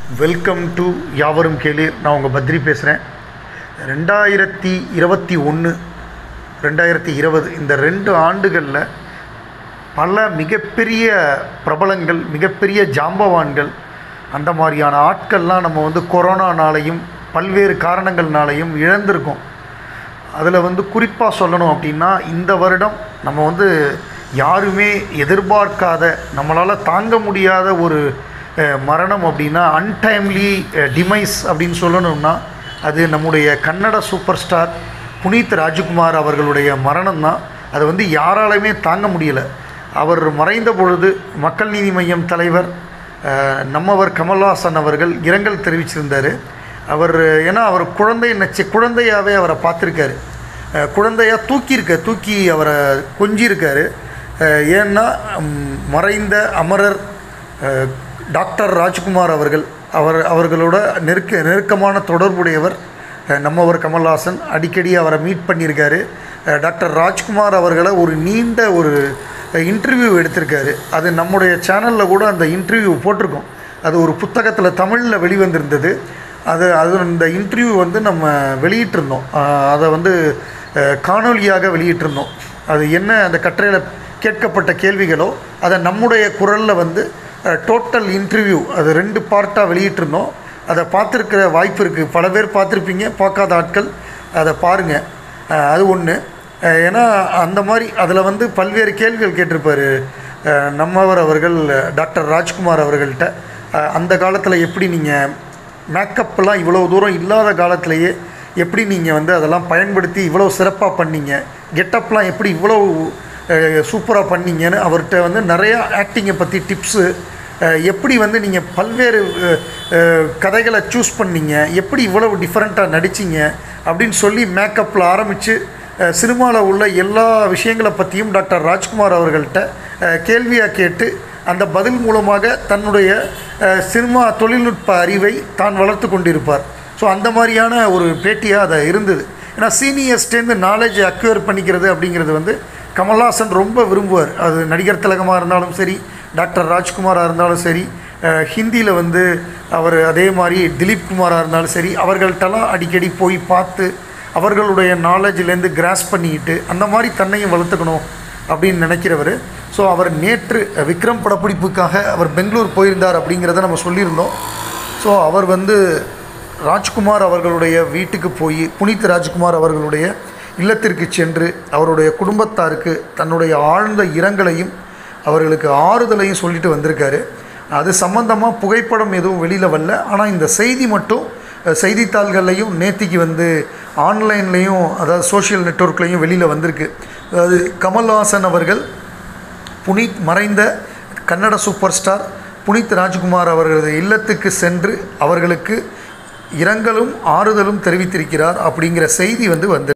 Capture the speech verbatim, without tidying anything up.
Welcome to யாவரும் கேளீர். நான் உங்கள் பத்ரி பேசுகிறேன். ரெண்டாயிரத்தி இருபத்தி ஒன்று ரெண்டாயிரத்தி இருபது இந்த ரெண்டு ஆண்டுகளில் பல மிகப்பெரிய பிரபலங்கள், மிகப்பெரிய ஜாம்பவான்கள், அந்த மாதிரியான ஆட்கள்லாம் நம்ம வந்து கொரோனானாலையும் பல்வேறு காரணங்கள்னாலையும் இழந்திருக்கோம். அதில் வந்து குறிப்பாக சொல்லணும் அப்படின்னா, இந்த வருடம் நம்ம வந்து யாருமே எதிர்பார்க்காத, நம்மளால் தாங்க முடியாத ஒரு மரணம் அப்படின்னா, அன்டைம்லி டிமைஸ் அப்படின்னு சொல்லணும்னா அது நம்முடைய கன்னட சூப்பர் ஸ்டார் புனீத் ராஜ்குமார் அவர்களுடைய மரணம் தான். அதை வந்து யாராலையுமே தாங்க முடியலை. அவர் மறைந்த பொழுது மக்கள் நீதி மய்யம் தலைவர் நம்மவர் கமல்ஹாசன் அவர்கள் இரங்கல் தெரிவிச்சிருந்தார். அவர் ஏன்னா அவர் குழந்தை நச்சு குழந்தையாகவே அவரை பார்த்துருக்காரு. குழந்தையாக தூக்கியிருக்க தூக்கி அவரை கொஞ்சியிருக்காரு. ஏன்னா மறைந்த அமரர் டாக்டர் ராஜ்குமார் அவர்கள் அவர் அவர்களோட நெருக்க நெருக்கமான தொடர்புடையவர் நம்மவர் கமல்ஹாசன். அடிக்கடி அவரை மீட் பண்ணியிருக்காரு. டாக்டர் ராஜ்குமார் அவர்களை ஒரு நீண்ட ஒரு இன்டர்வியூ எடுத்திருக்காரு. அது நம்முடைய சேனலில் கூட அந்த இன்டர்வியூ போட்டிருக்கோம். அது ஒரு புத்தகத்தில் தமிழில் வெளிவந்திருந்தது. அது அது இந்த இன்டர்வியூ வந்து நம்ம வெளியிட்டிருந்தோம். அதை வந்து காணொலியாக வெளியிட்டிருந்தோம். அது என்ன, அந்த கட்டுரையில் கேட்கப்பட்ட கேள்விகளோ அதை நம்முடைய குரலில் வந்து டோட்டல் இன்டர்வியூ அது ரெண்டு பார்ட்டாக வெளியிட்டிருந்தோம். அதை பார்த்துருக்கிற வாய்ப்பு இருக்குது. பல பேர் பார்த்துருப்பீங்க, பார்க்காத ஆட்கள் அதை பாருங்கள். அது ஒன்று. ஏன்னா அந்த மாதிரி அதில் வந்து பல்வேறு கேள்விகள் கேட்டிருப்பார் நம்மவர் அவர்கள் டாக்டர் ராஜ்குமார் அவர்கள்ட்ட. அந்த காலத்தில் எப்படி நீங்கள் மேக்கப்லாம் இவ்வளோ தூரம் இல்லாத காலத்திலேயே எப்படி நீங்கள் வந்து அதெல்லாம் பயன்படுத்தி இவ்வளோ சிறப்பாக பண்ணீங்க, கெட்டப்லாம் எப்படி இவ்வளோ சூப்பராக பண்ணீங்கன்னு அவர்கிட்ட வந்து நிறையா ஆக்டிங்கை பற்றி டிப்ஸு, எப்படி வந்து நீங்கள் பல்வேறு கதைகளை சூஸ் பண்ணீங்க, எப்படி இவ்வளவு டிஃப்ரெண்ட்டாக நடிச்சிங்க அப்படின்னு சொல்லி மேக்கப்பில் ஆரம்பித்து சினிமாவில் உள்ள எல்லா விஷயங்களை பற்றியும் டாக்டர் ராஜ்குமார் அவர்கள்ட்ட கேள்வியாக கேட்டு அந்த பதில் மூலமாக தன்னுடைய சினிமா தொழில்நுட்ப அறிவை தான் வளர்த்து கொண்டிருப்பார். ஸோ அந்த மாதிரியான ஒரு பேட்டியாக அதை இருந்தது. ஏன்னா சீனியர்ஸ்டேருந்து நாலேஜ் அக்வயர் பண்ணிக்கிறது அப்படிங்கிறது வந்து கமல்ஹாசன் ரொம்ப விரும்புவார். அது நடிகர் திலகமாக இருந்தாலும் சரி, டாக்டர் ராஜ்குமாராக இருந்தாலும் சரி, ஹிந்தியில் வந்து அவர் அதே மாதிரி திலீப் குமாராக இருந்தாலும் சரி, அவர்கள்ட்டெல்லாம் அடிக்கடி போய் பார்த்து அவர்களுடைய நாலேஜிலேருந்து கிராஸ் பண்ணிக்கிட்டு அந்த மாதிரி தன்னையும் வளர்த்துக்கணும் அப்படின்னு நினைக்கிறவர். ஸோ அவர் நேற்று விக்ரம் படப்பிடிப்புக்காக அவர் பெங்களூர் போயிருந்தார் அப்படிங்கிறத நம்ம சொல்லியிருந்தோம். ஸோ அவர் வந்து ராஜ்குமார் அவர்களுடைய வீட்டுக்கு போய் புனீத் ராஜ்குமார் அவர்களுடைய இல்லத்திற்கு சென்று அவருடைய குடும்பத்தாருக்கு தன்னுடைய ஆழ்ந்த இரங்கலையும் அவர்களுக்கு ஆறுதலையும் சொல்லிட்டு வந்திருக்காரு. அது சம்பந்தமாக புகைப்படம் எதுவும் வெளியில் வரல. ஆனால் இந்த செய்தி மட்டும் செய்தித்தாள்கள்லையும் நேத்திக்கு வந்து ஆன்லைன்லேயும், அதாவது சோஷியல் நெட்வொர்க்லேயும் வெளியில் வந்திருக்கு. அதாவது கமல்ஹாசன் அவர்கள் புனீத் மறைந்த கன்னட சூப்பர் ஸ்டார் புனீத் ராஜ்குமார் அவர்களது இல்லத்துக்கு சென்று அவர்களுக்கு இரங்கலும் ஆறுதலும் தெரிவித்திருக்கிறார் அப்படிங்கிற செய்தி வந்து வந்து